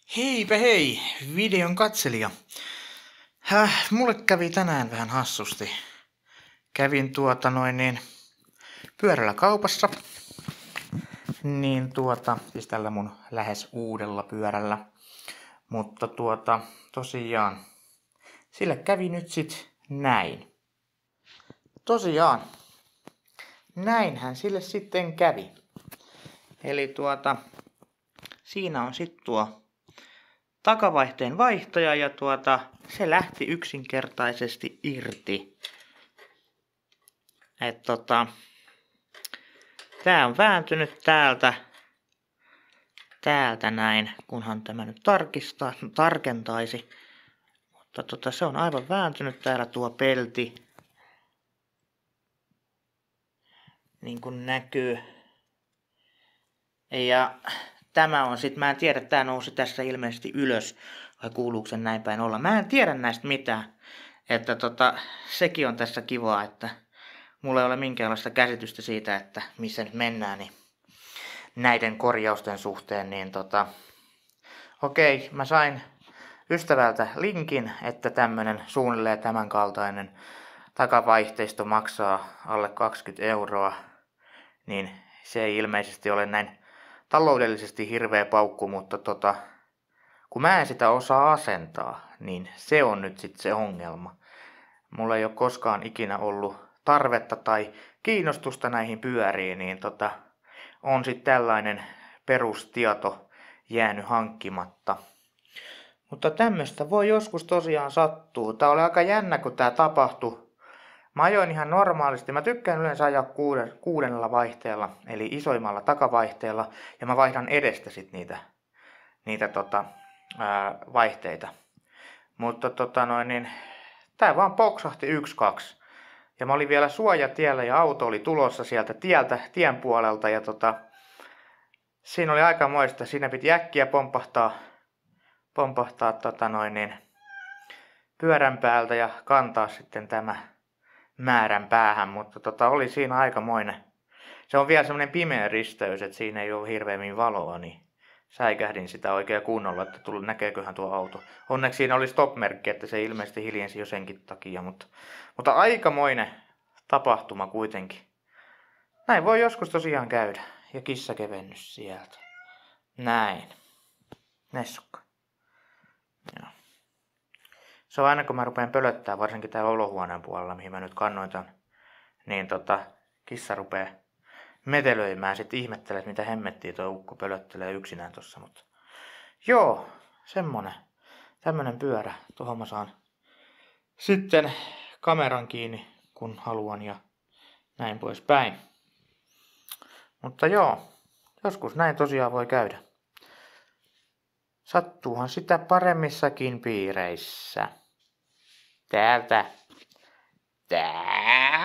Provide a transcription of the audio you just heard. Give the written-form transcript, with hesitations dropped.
Heipä hei, videon katselija. Mulle kävi tänään vähän hassusti. Kävin pyörällä kaupassa. Siis tällä mun lähes uudella pyörällä. Mutta tosiaan, sillä kävi nyt sit näin. Tosiaan, näinhän sille sitten kävi. Eli siinä on sit tuo takavaihteen vaihtaja ja se lähti yksinkertaisesti irti. Tää on vääntynyt täältä näin, kunhan tämä nyt tarkentaisi. Mutta se on aivan vääntynyt täällä tuo pelti. Niin kuin näkyy. Ja tämä on sit, mä en tiedä, tää nousi tässä ilmeisesti ylös, vai kuuluuko sen näin päin olla. Mä en tiedä näistä mitään. Että sekin on tässä kivaa, että mulla ei ole minkäänlaista käsitystä siitä, että missä nyt mennään, niin näiden korjausten suhteen, niin okei, mä sain ystävältä linkin, että tämmönen suunnilleen tämänkaltainen takavaihteisto maksaa alle 20 €, niin se ei ilmeisesti ole näin taloudellisesti hirveä paukku, mutta kun mä en sitä osaa asentaa, niin se on nyt sit se ongelma. Mulla ei ole koskaan ikinä ollut tarvetta tai kiinnostusta näihin pyöriin, niin on sit tällainen perustieto jäänyt hankkimatta. Mutta tämmöstä voi joskus tosiaan sattua. Tää oli aika jännä, kun tää tapahtui. Mä ajoin ihan normaalisti. Mä tykkään yleensä ajaa kuudennella vaihteella, eli isoimmalla takavaihteella, ja mä vaihdan edestä sit niitä vaihteita. Mutta tää vaan poksahti 1-2. Ja mä olin vielä suojatiellä ja auto oli tulossa sieltä tien puolelta ja siinä oli aikamoista. Siinä piti äkkiä pompahtaa pyörän päältä ja kantaa sitten tämä määrän päähän, mutta oli siinä aikamoinen. Se on vielä semmonen pimeä risteys, että siinä ei ole hirveämmin valoa, niin säikähdin sitä oikein kunnolla, että näkeeköhän tuo auto. Onneksi siinä oli stop-merkki, että se ilmeisesti hiljensi jo senkin takia, mutta aikamoinen tapahtuma kuitenkin. Näin voi joskus tosiaan käydä. Ja kissa kevennys sieltä. Näin. Nessukka. Joo. Se on aina kun mä rupean pölöttää, varsinkin täällä olohuoneen puolella, mihin mä nyt kannoitan, niin kissa rupee metelöimään, sit ihmettelee, mitä hemmettiä tuo ukko pölöttelee yksinään tossa, mutta joo, tämmönen pyörä. Tuohon mä saan sitten kameran kiinni, kun haluan ja näin poispäin. Mutta joo, joskus näin tosiaan voi käydä. Sattuuhan sitä paremmissakin piireissä. Täältä.